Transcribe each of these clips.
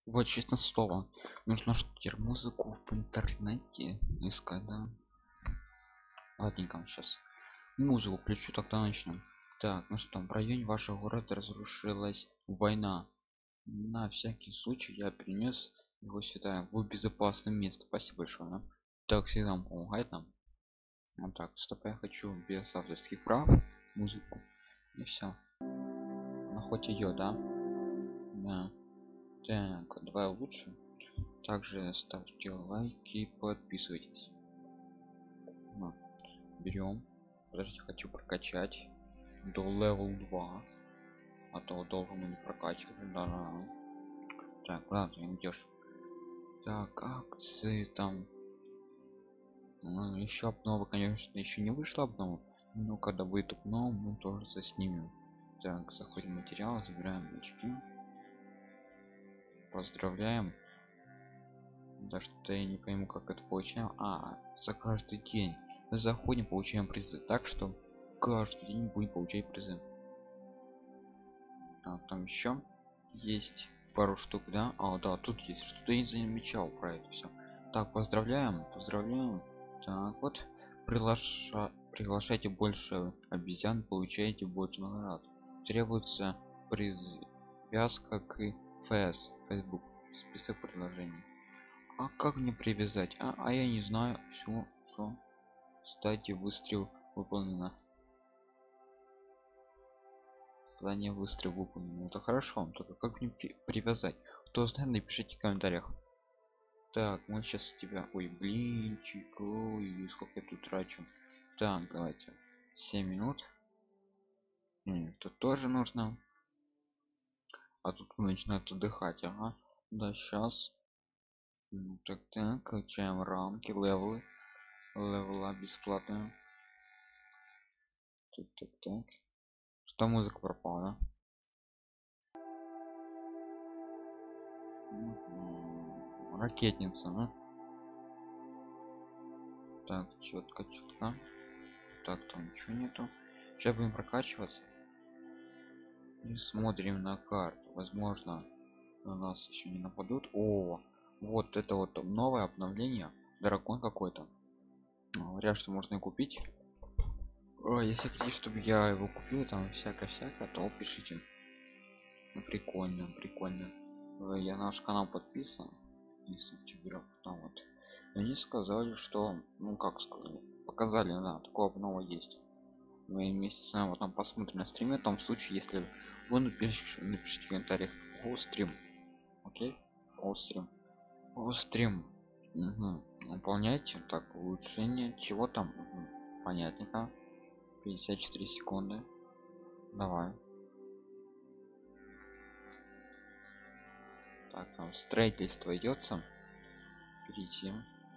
Вот, честно слово. Нужно что теперь музыку в интернете искать, да? Ладненько, сейчас музыку включу, тогда начнем. Так, ну что, в районе вашего города разрушилась война. На всякий случай я перенес его сюда, в безопасное место. Спасибо большое, да? Так всегда он помогает нам. Вот так, стоп, я хочу без авторских прав музыку. И все. Она хоть ее, да? Да. Так, давай лучше. Также ставьте лайки, подписывайтесь. Берем. Подожди, хочу прокачать до левел 2, а то долго мы не прокачивали. Да. Так, куда ты идешь? Так, акции там. Еще обнова, конечно, еще не вышла обнова, но когда будет обнова, мы тоже заснимем. Так, заходим в материал, забираем очки, поздравляем. Да что я не пойму, как это получаем. За каждый день заходим, получаем призы, так что каждый день будем получать призы. Так, там еще есть пару штук, да? Да, тут есть что-то, я не замечал про это все. Так, поздравляем, поздравляем. Так вот, приглашайте больше обезьян, получаете больше наград. Требуется привязка к Facebook, список предложений. А как мне привязать? Я не знаю. Все. Кстати, выстрел выполнено. Задание выстрел выполнено. Это хорошо. Только как мне привязать? Кто знает, напишите в комментариях. Так, мы сейчас тебя. Ой, блинчик. Ой, сколько я тут трачу. Так, давайте. 7 минут. Тут тоже нужно. А тут начинает отдыхать. Ага. Да, сейчас. Так, качаем рамки, левелы. Левела бесплатная. Так. Что музыка пропала, да? Ракетница, ну. Так, четко. Так, там ничего нету. Сейчас будем прокачиваться. И смотрим на карту. Возможно, на нас еще не нападут. Вот это вот новое обновление. Дракон какой-то. Говорят, что можно и купить. Если хотите, чтобы я его купил, там всякое, то пишите. Прикольно. Я на наш канал подписан. Если тебе там вот. Они сказали, что, ну как сказали, показали, да, такого обнова есть. Мы вместе с вами вот там посмотрим на стриме, в том случае, если вы напишите в комментариях стрим. Окей? Стрим. Выполняйте. Так, улучшение. Чего там? Понятненько. 54 секунды. Давай. Так, там строительство идется. Перейти.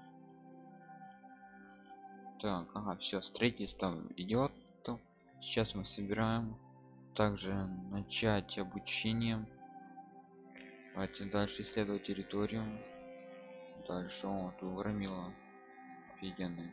Так, все, строительство идет. Сейчас мы собираем. Также начать обучение. Давайте дальше исследовать территорию. Дальше тут громила офигенный.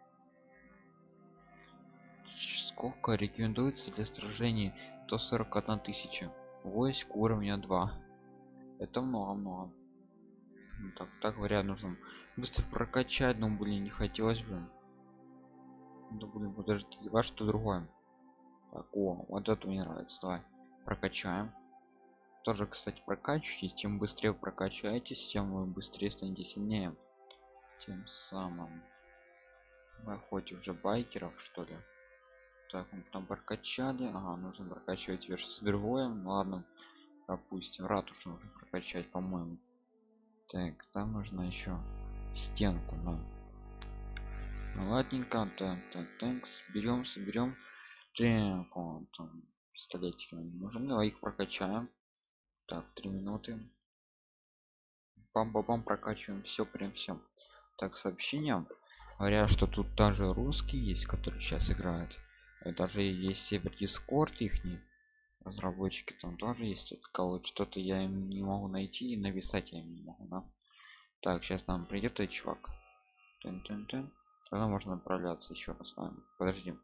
Сколько рекомендуется для сражений? 141 тысяча войск уровня 2. Это много. Так говорят, нужно быстро прокачать, но блин, не хотелось бы. Да блин, подожди, давай что другое. Так, вот это мне нравится. Давай прокачаем. Тоже, кстати, прокачивайтесь. Чем быстрее прокачаетесь, тем вы быстрее станете сильнее. Тем самым вы хоть уже байкеров, что ли. Так, мы там прокачали. Нужно прокачивать версию с другое. Ладно, допустим, ратушу нужно прокачать, по-моему. Так, там нужно еще стенку, да. Ну, ладненько. Так, соберем. Так, там пистолетики нам не нужны. Давай их прокачаем. Так, 3 минуты. Бам-бам-бам, прокачиваем все. Так, сообщения говорят, что тут даже русские есть, которые сейчас играют. И даже есть сервер Discord ихний. Разработчики там тоже есть. Только вот что-то я им не могу найти и нависать я им не могу, да? Так, сейчас нам придет этот чувак. Тогда можно отправляться еще раз с вами. Подожди.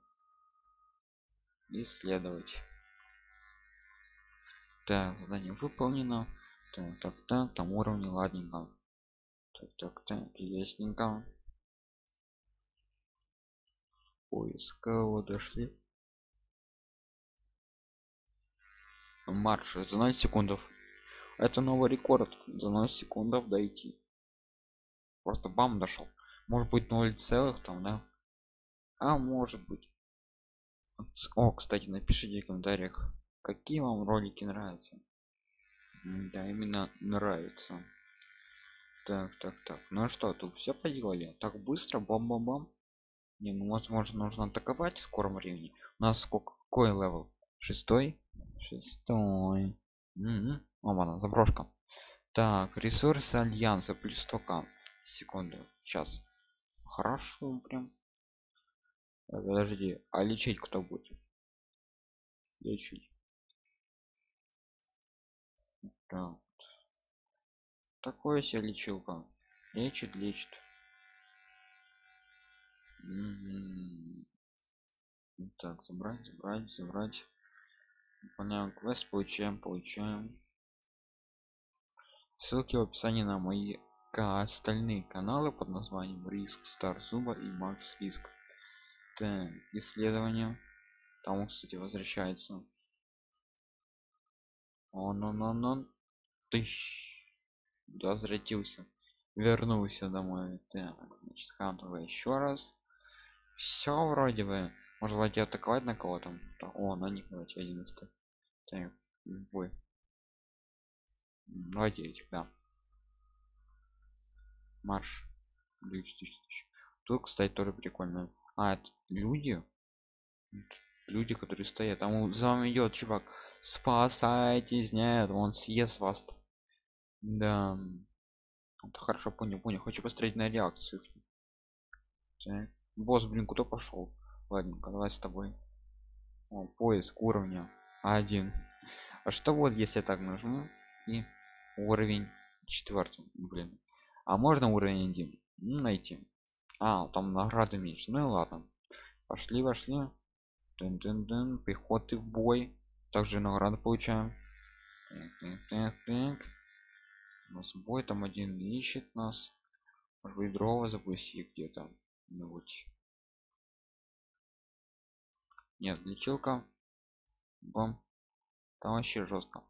Исследовать. Так, задание выполнено. Так, там уровни, ладненько. Так, ясненько. Поиска, вот дошли. Марш за 0 секундов. Это новый рекорд. За 0 секундов дойти. Просто бам дошел. Может быть 0 целых там, да? А может быть. О, кстати, напишите в комментариях, какие вам ролики нравятся. Да, именно нравится. Так. Ну а что, тут все поделали? Так быстро, бам-бам-бам. Не, ну возможно нужно атаковать в скором времени. У нас сколько, какой левел? Шестой? Шестой. О, ладно, заброшка. Так, ресурсы альянса плюс 100к. Секунду, сейчас. Хорошо, прям. Подожди, а лечить кто будет? Лечить. Так. Такое себе лечилка. Лечит. Мгм. Так, забрать. Выполняем квест, получаем. Ссылки в описании на мои остальные каналы под названием Риск, Стар Зуба и Макс Риск. Так, исследование. Там он, кстати, возвращается. Он. Тыщ. Возвратился. Вернулся домой. Так, значит, хантовый еще раз. Все вроде бы. Может давайте атаковать на кого там? О, на них давайте 11. Так, бой. Давайте этих, да. Марш. Тысяч. Тут, кстати, тоже прикольно. А, это люди? Люди, которые стоят. Там за вами идет чувак. Спасайтесь, нет, он съест вас. Да. Это хорошо, понял. Хочу посмотреть на реакцию. Так. Босс, блин, куда пошел? Ладненько, давай с тобой. О, поиск уровня 1. А что вот если я так нажму и уровень 4, блин. А можно уровень 1? Ну, найти. А, там награды меньше. Ну и ладно. Пошли. Пехоты в бой. Также награды получаем. Так. У нас бой там один ищет нас. Может быть, дрова запусти где-то. Ну вот. Нет, лечилка. Бам. Там вообще жестко.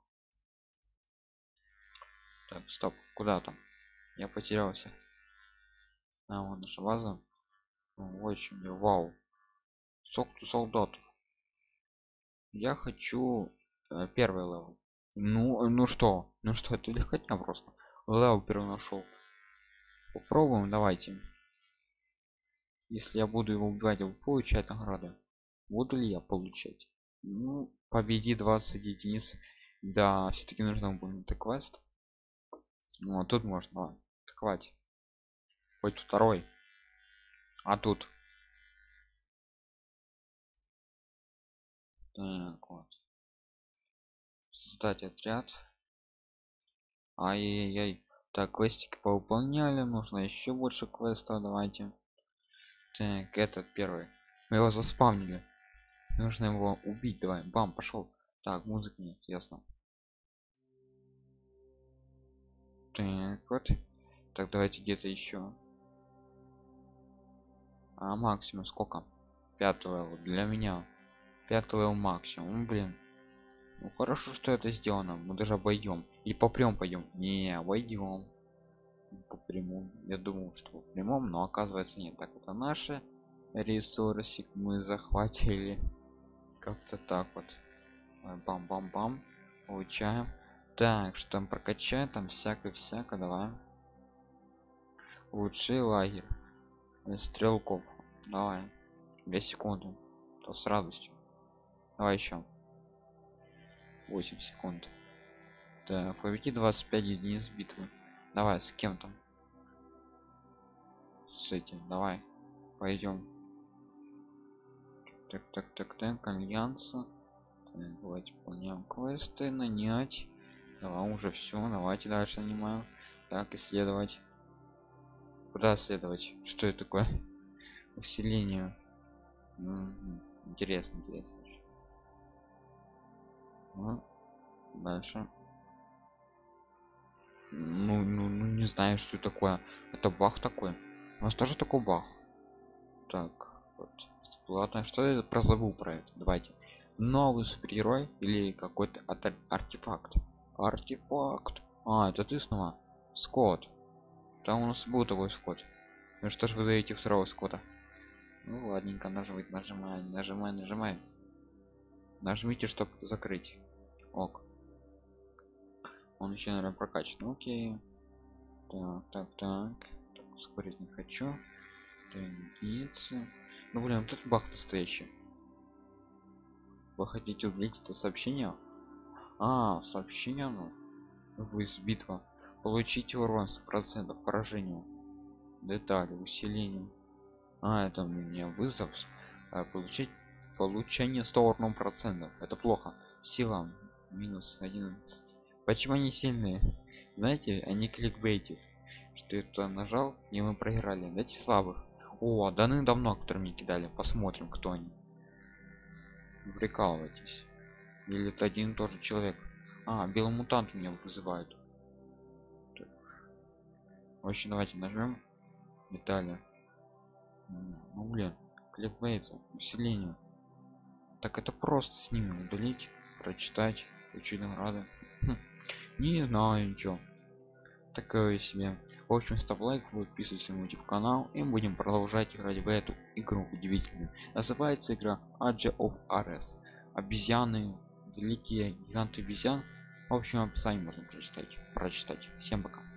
Так, стоп. Куда там? Я потерялся. А, вот наша база. Очень вау. Сколько солдатов. Я хочу первый левел. Ну что, это легкотня просто. Левел первый нашел. Попробуем, давайте. Если я буду его убивать, я буду получать награды. Буду ли я получать? Ну, победи 20 единиц. Да, все-таки нужно будет это квест. Ну, а тут можно атаковать. Хоть второй. А тут. Так, вот. Создать отряд. Ай-яй-яй. Так, квестики повыполняли. Нужно еще больше квестов. Давайте. Так, этот первый. Мы его заспавнили. Нужно его убить. Давай. Бам, пошел. Так, музыки нет, ясно. Так, вот. Так, давайте где-то еще. А максимум сколько? 5 левел для меня. 5 левел максимум. Блин. Ну хорошо, что это сделано. Мы даже обойдем. И по прямому пойдем. Не, обойдем. По прямому. Я думал, что по прямому, но оказывается нет. Так, это наши ресурсик мы захватили. Как-то так вот. Бам-бам-бам. Получаем. Так, что там прокачать? Там всякое. Давай. Лучший лагерь. Стрелков. Давай. 2 секунды. То с радостью. Давай еще. 8 секунд. Так, победи 25 единиц битвы. Давай, с кем там? С этим. Давай. Пойдем. Так, альянса. Так, давайте выполняем квесты, нанять. Давай уже все, давайте дальше нанимаем. Так, исследовать. Куда исследовать? Что это такое? Усиление. Интересно. Ну, дальше. Ну, не знаю, что такое. Это баг такой. У нас тоже такой баг. Так, вот бесплатно. Что это про, забыл про это? Давайте. Новый супергерой или какой-то артефакт? Артефакт. А, это ты снова? Скотт. Там у нас был такой Скотт. Ну что ж вы даете второго Скотта? Ну ладненько, нажимай. Нажмите, чтобы закрыть. Ок. Он еще, наверное, прокачан. Ну, окей. Так. Ускорить не хочу. Единицы. Ну блин, тут бах настоящий. Вы хотите увидеть это сообщение? А, сообщение, ну. Вы из битва. Получите урон 100% поражению. Детали, усиление. А, это у меня вызов. Получить получение 100%. Это плохо. Сила минус 11. Почему они сильные? Знаете, они кликбейтят. Что это нажал, и мы проиграли. Дайте слабых. О, давно, которые мне кидали. Посмотрим, кто они. Вы прикалываетесь. Или это один и тот же человек. А, белый мутант меня вызывают. Так. В общем, давайте нажмем. Детали. Ну блин, кликбейт, усиление. Так это просто с ними удалить, прочитать, получить награды. Не знаю ничего. Такое себе. В общем, ставь лайк, подписывайся на мой YouTube канал, и мы будем продолжать играть в эту игру удивительную. Называется игра Age of Ares. Обезьяны, великие гиганты обезьян. В общем, описание можно прочитать. Всем пока.